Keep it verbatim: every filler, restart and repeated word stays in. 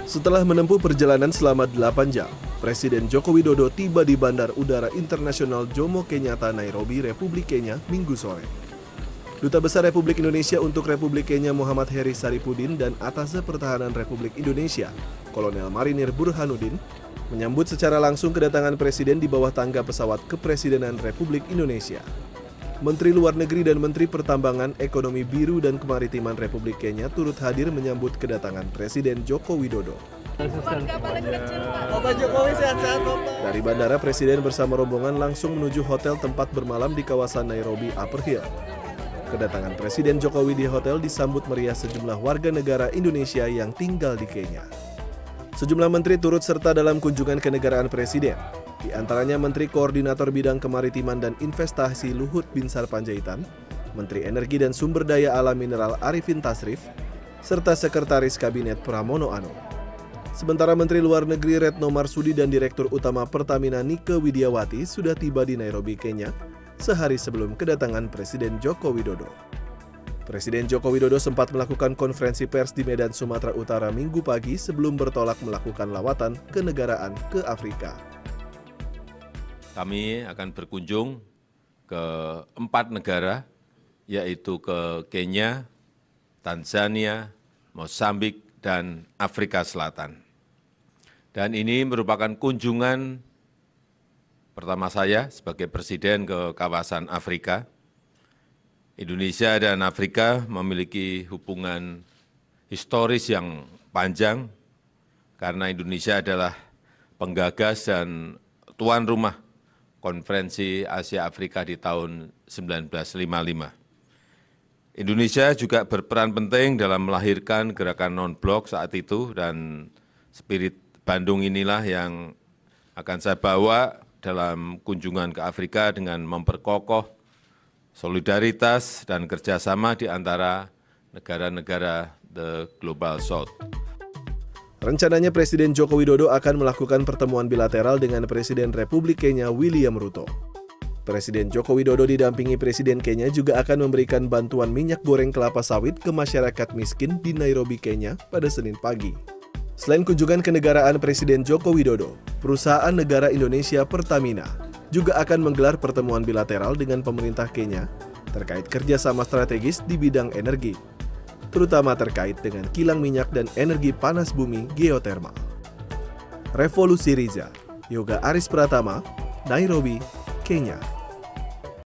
Setelah menempuh perjalanan selama delapan jam, Presiden Joko Widodo tiba di Bandar Udara Internasional Jomo Kenyatta, Nairobi, Republik Kenya, Minggu sore. Duta Besar Republik Indonesia untuk Republik Kenya Muhammad Heri Saripudin dan Atase Pertahanan Republik Indonesia, Kolonel Marinir Burhanuddin, menyambut secara langsung kedatangan Presiden di bawah tangga pesawat Kepresidenan Republik Indonesia. Menteri Luar Negeri dan Menteri Pertambangan, Ekonomi Biru dan Kemaritiman Republik Kenya turut hadir menyambut kedatangan Presiden Joko Widodo. Bapak Jokowi sehat-sehat, Bapak. Dari bandara, Presiden bersama rombongan langsung menuju hotel tempat bermalam di kawasan Nairobi Upper Hill. Kedatangan Presiden Jokowi di hotel disambut meriah sejumlah warga negara Indonesia yang tinggal di Kenya. Sejumlah menteri turut serta dalam kunjungan kenegaraan Presiden. Di antaranya Menteri Koordinator Bidang Kemaritiman dan Investasi Luhut Binsar Panjaitan, Menteri Energi dan Sumber Daya Alam Mineral Arifin Tasrif, serta Sekretaris Kabinet Pramono Anung. Sementara Menteri Luar Negeri Retno Marsudi dan Direktur Utama Pertamina Nike Widiawati sudah tiba di Nairobi, Kenya, sehari sebelum kedatangan Presiden Joko Widodo. Presiden Joko Widodo sempat melakukan konferensi pers di Medan, Sumatera Utara Minggu pagi sebelum bertolak melakukan lawatan kenegaraan ke Afrika. Kami akan berkunjung ke empat negara, yaitu ke Kenya, Tanzania, Mozambik, dan Afrika Selatan. Dan ini merupakan kunjungan pertama saya sebagai Presiden ke kawasan Afrika. Indonesia dan Afrika memiliki hubungan historis yang panjang karena Indonesia adalah penggagas dan tuan rumah Konferensi Asia Afrika di tahun seribu sembilan ratus lima puluh lima. Indonesia juga berperan penting dalam melahirkan gerakan non-blok saat itu, dan spirit Bandung inilah yang akan saya bawa dalam kunjungan ke Afrika dengan memperkokoh solidaritas dan kerjasama di antara negara-negara the Global South. Rencananya Presiden Joko Widodo akan melakukan pertemuan bilateral dengan Presiden Republik Kenya William Ruto. Presiden Joko Widodo didampingi Presiden Kenya juga akan memberikan bantuan minyak goreng kelapa sawit ke masyarakat miskin di Nairobi, Kenya pada Senin pagi. Selain kunjungan kenegaraan Presiden Joko Widodo, perusahaan negara Indonesia Pertamina juga akan menggelar pertemuan bilateral dengan pemerintah Kenya terkait kerjasama strategis di bidang energi, terutama terkait dengan kilang minyak dan energi panas bumi geotermal. Revolusi Riza, Yoga Aris Pratama, Nairobi, Kenya.